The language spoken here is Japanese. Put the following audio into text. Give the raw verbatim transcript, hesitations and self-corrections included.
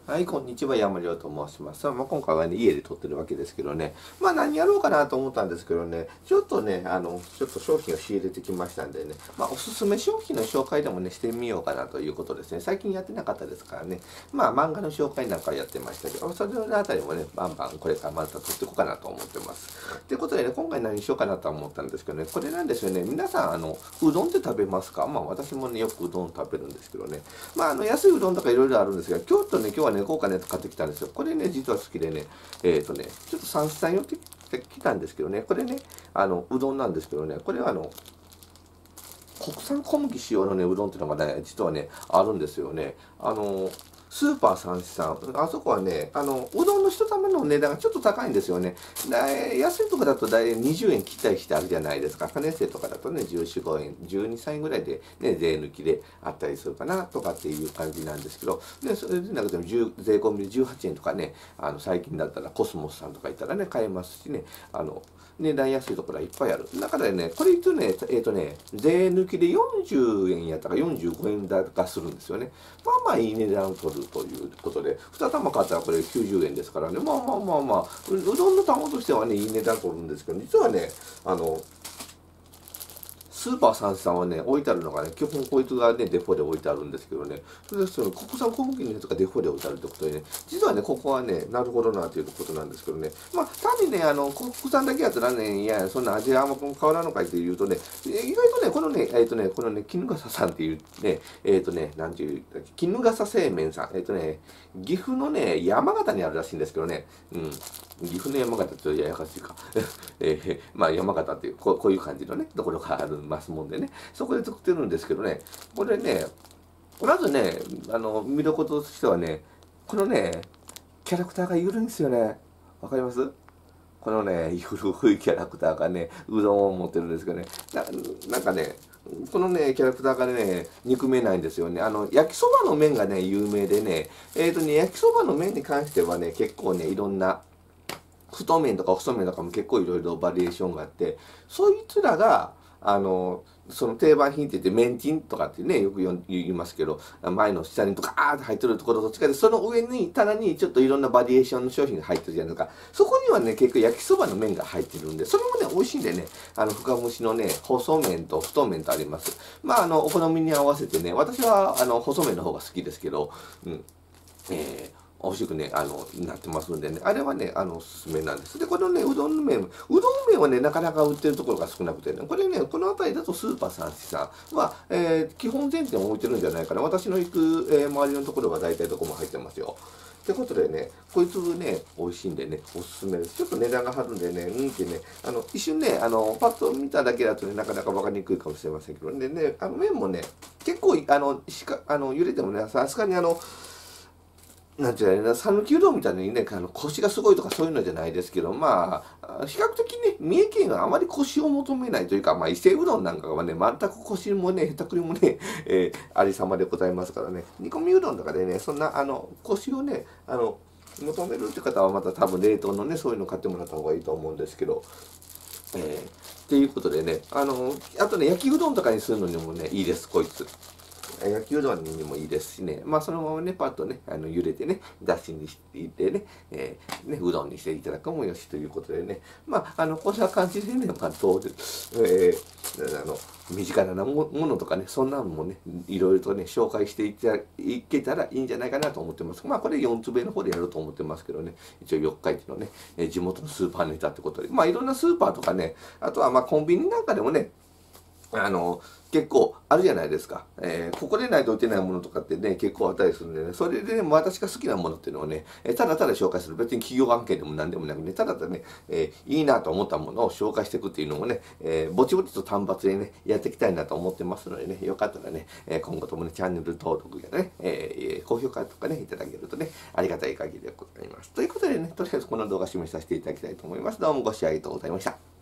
はい、こんにちは、山亮と申します。まあ、今回はね、家で撮ってるわけですけどね、まあ何やろうかなと思ったんですけどね、ちょっとね、あの、ちょっと商品を仕入れてきましたんでね、まあおすすめ商品の紹介でもね、してみようかなということですね。最近やってなかったですからね、まあ漫画の紹介なんかやってましたけど、それのあたりもね、バンバンこれからまた撮っていこうかなと思ってます。ということでね、今回何しようかなと思ったんですけどね、これなんですよね、皆さん、あの、うどんって食べますか？まあ私もね、よくうどん食べるんですけどね、まああの、安いうどんとかいろいろあるんですが、今日とね、今日はね、豪華なやつ買ってきたんですよ。これね、実は好きでね、えっ、ー、とね、ちょっと三さん寄ってきたんですけどね、これね、あの、うどんなんですけどね、これはあの、国産小麦使用のね、うどんっていうのがね、実はね、あるんですよね。あの、スーパーさんしさん、あそこはね、あの、うどんの一玉の値段がちょっと高いんですよね。だ安いとこだとだいにじゅうえん切ったりしてあるじゃないですか。金生とかだとね、じゅうよん、ごえん、じゅうに、さんえんぐらいでね、税抜きであったりするかなとかっていう感じなんですけど、で、それでなくても税込みでじゅうはちえんとかね、あの、最近だったらコスモスさんとか行ったらね、買えますしね、あの、値段安いところはいっぱいある。だからね、これ一応ね、えっ、ー、とね、税抜きでよんじゅうえんやったかよんじゅうごえんだかするんですよね。まあまあいい値段を取るということで、に玉買ったらこれきゅうじゅうえんですからね、まあまあまあまあ、ううどんの玉としてはね、いい値段取るんですけど、実はね、あの、スーパーさんさんはね、置いてあるのがね、基本こいつがね、デフォで置いてあるんですけどね、それでその国産小麦のやつがデフォで置いてあるってことでね、実はね、ここはね、なるほどなということなんですけどね、まあ、単にね、あの、国産だけやったらね、いや、そんな味はあんま変わらんのかいって言うとね、意外とね、このね、えっ、ー、とね、このね、衣笠さんっていうね、えっ、ー、とね、なんていう、衣笠製麺さん、えっ、ー、とね、岐阜のね、山形にあるらしいんですけどね、うん、岐阜の山形ってややかしいか、えー、まあ山形っていうこう、こういう感じのね、ところがありますもんでね、そこで作ってるんですけどね、これね、まずね、あの、見どころとしてはね、このね、キャラクターがいるんですよね。わかります？このね、古いキャラクターがね、うどんを持ってるんですけどね、ななんかね、このね、キャラクターがね、憎めないんですよね。あの、焼きそばの麺がね、有名でね、えっ、ー、とね、焼きそばの麺に関してはね、結構ね、いろんな、太麺とか細麺とかも結構いろいろバリエーションがあって、そいつらが、あの、その定番品って言って、メンチンとかってね、よく言いますけど、前の下にとかーって入ってるところと違って、その上に、棚にちょっといろんなバリエーションの商品が入ってるじゃないですか。そこにはね、結構焼きそばの麺が入ってるんで、それもね、美味しいんでね、あの、深蒸しのね、細麺と太麺とあります。まあ、あの、お好みに合わせてね、私は、あの、細麺の方が好きですけど、うん。えー美味しくね、あの、なってますんでね。あれはね、あの、おすすめなんです。で、このね、うどんの麺、うどん麺はね、なかなか売ってるところが少なくてね、これね、この辺りだとスーパーさんしさんは、えー、基本全店置いてるんじゃないかな。私の行く、えー、周りのところは大体どこも入ってますよ。ってことでね、こいつね、美味しいんでね、おすすめです。ちょっと値段が張るんでね、うんってね、あの、一瞬ね、あの、パッと見ただけだとね、なかなかわかりにくいかもしれませんけど、でね、あの、麺もね、結構、あの、しか、あの、揺れてもね、さすがにあの、なんていうの、讃岐うどんみたいにね、あの、腰がすごいとかそういうのじゃないですけど、まあ、比較的ね、三重県はあまり腰を求めないというか、まあ、伊勢うどんなんかはね、全く腰もね、へたくりもね、えー、ありさまでございますからね、煮込みうどんとかでね、そんな、あの、腰をね、あの、求めるって方はまた多分冷凍のね、そういうの買ってもらった方がいいと思うんですけど、えー、っていうことでね、あの、あとね、焼きうどんとかにするのにもね、いいです、こいつ。焼きうどんにもいいですしね、まあそのままね、パッとね、あの揺れてね、だしにしていてね、えー、ね、うどんにしていただくもよしということでね、まあ、あの、こんな感じでね、まあ、どうで、えー、あの、身近なものとかね、そんなのもね、いろいろとね、紹介していたいけたらいいんじゃないかなと思ってます。まあ、これよんつぶえの方でやろうと思ってますけどね、一応四日市のね、地元のスーパーネタってことで、まあ、いろんなスーパーとかね、あとはまあ、コンビニなんかでもね、あの、結構あるじゃないですか。えー、ここでないと売ってないものとかってね、結構あったりするんでね、それでね、私が好きなものっていうのをね、えただただ紹介する。別に企業関係でも何でもなくね、ただただね、えー、いいなと思ったものを紹介していくっていうのもね、えー、ぼちぼちと単発でね、やっていきたいなと思ってますのでね、よかったらね、え今後ともね、チャンネル登録やね、えー、高評価とかね、いただけるとね、ありがたい限りでございます。ということでね、とりあえずこの動画示させていただきたいと思います。どうもご視聴ありがとうございました。